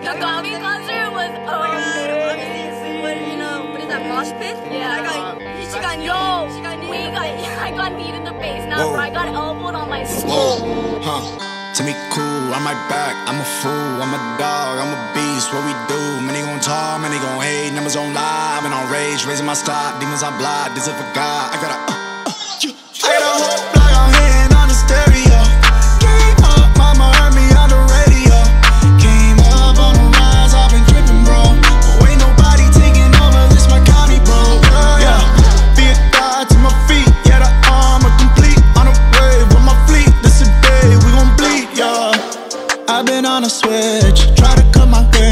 The Gami concert was Obviously, what is that, mosh pit? Yeah. I got kneed in the face. Now, bro, I got elbowed on my skull. To me cool, I'm right back, I'm a fool, I'm a dog, I'm a beast, what we do? Many gon' talk, many gon' hate, numbers on live, I've been on rage, raising my stock, demons on block, this is for God. I got a whole block on hitting on the stereo. Came up, mama heard me on the radio. Came up on the rise, I've been dripping, bro. But ain't nobody taking over, this my county, bro. Yeah, be a god to my feet, yeah, the armor complete. On the wave with my fleet, this a day, we gon' bleed, yeah. I've been on a switch, try to cut my way.